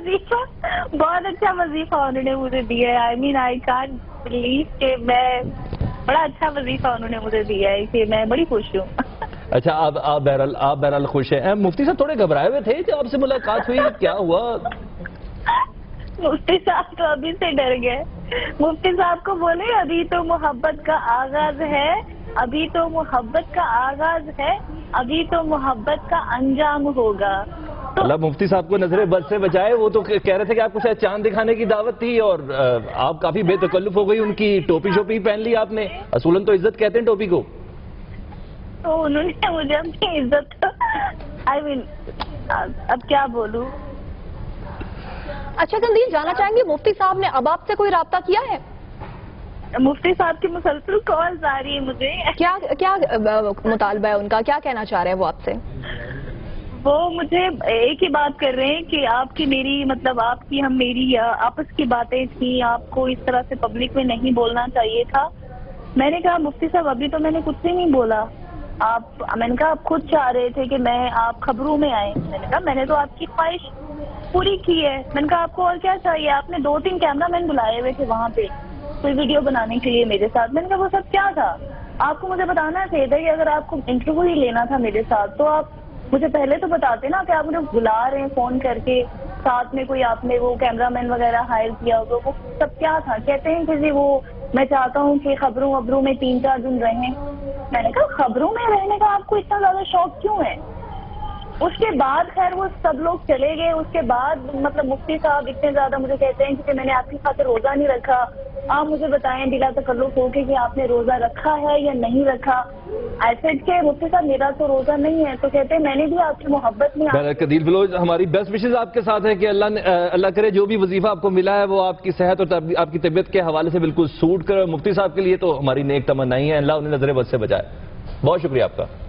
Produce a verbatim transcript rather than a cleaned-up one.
वजीफा, बहुत अच्छा वजीफा उन्होंने मुझे दिया है। I mean I can't believe कि मैं, बड़ा अच्छा वजीफा उन्होंने मुझे दिया है कि मैं बड़ी खुश हूँ। अच्छा, आप आप बहरहाल आप बहरहाल खुश हैं। मुफ्ती साहब थोड़े घबराए हुए थे जब आपसे मुलाकात हुई, क्या हुआ? मुफ्ती साहब तो अभी से डर गए। मुफ्ती साहब को बोले अभी तो मोहब्बत का आगाज है, अभी तो मोहब्बत का आगाज है, अभी तो मोहब्बत का अंजाम होगा। तो अल्लाह मुफ्ती साहब को नजरे बद से बचाए। वो तो कह रहे थे कि आपको शायद चांद दिखाने की दावत थी और आप काफी बेतकल्लुफ हो गई, उनकी टोपी शोपी पहन ली आपने। असूलन तो इज्जत कहते हैं टोपी को। तो उन्होंने मुझे अपनी इज्जत, आई मीन अब क्या बोलूं। अच्छा कंदील, जानना चाहेंगे मुफ्ती साहब ने अब आपसे कोई राब्ता किया है? मुफ्ती साहब की मुसलसल कॉल्स आ रही है मुझे। क्या क्या मुतालबा है उनका, क्या कहना चाह रहे हैं वो आपसे? वो मुझे एक ही बात कर रहे हैं कि आपकी मेरी, मतलब आपकी हम मेरी आपस की बातें थी, आपको इस तरह से पब्लिक में नहीं बोलना चाहिए था। मैंने कहा मुफ्ती साहब अभी तो मैंने कुछ भी नहीं बोला। आप, मैंने कहा आप खुद चाह रहे थे कि मैं आप खबरों में आए। मैंने कहा मैंने तो आपकी ख्वाहिश पूरी की है। मैंने कहा आपको और क्या चाहिए? आपने दो तीन कैमरामैन बुलाए हुए थे वहाँ पे कोई वीडियो बनाने के लिए मेरे साथ। मैंने कहा वो सब क्या था? आपको मुझे बताना चाहिए था कि अगर आपको इंटरव्यू ही लेना था मेरे साथ तो आप मुझे पहले तो बताते ना कि आप मुझे बुला रहे हैं फोन करके, साथ में कोई आपने वो कैमरामैन वगैरह हायर किया होगा। वो सब क्या था? कहते हैं कि जी वो मैं चाहता हूँ कि खबरों वबरों में तीन चार दिन रहें। मैंने कहा खबरों में रहने का आपको इतना ज्यादा शौक क्यों है? उसके बाद खैर वो सब लोग चले गए। उसके बाद मतलब मुफ्ती साहब इतने ज्यादा मुझे कहते हैं कि मैंने आपकी खातिर रोजा नहीं रखा, आप मुझे बताएं बिला तकल्लुफ होके कि आपने रोजा रखा है या नहीं रखा। ऐसे के मुफ्ती साहब मेरा तो रोजा नहीं है। तो कहते हैं मैंने भी आपकी मोहब्बत में। कदीर बलोच, हमारी बेस्ट विशेष आपके साथ है कि अल्लाह अल्लाह करे जो भी वजीफा आपको मिला है वो आपकी सेहत और आपकी तबीयत के हवाले से बिल्कुल सूट करे। मुफ्ती साहब के लिए तो हमारी नेक तमन्नाएं हैं, अल्लाह उन्हें नजर बद से बचाए। बहुत शुक्रिया आपका।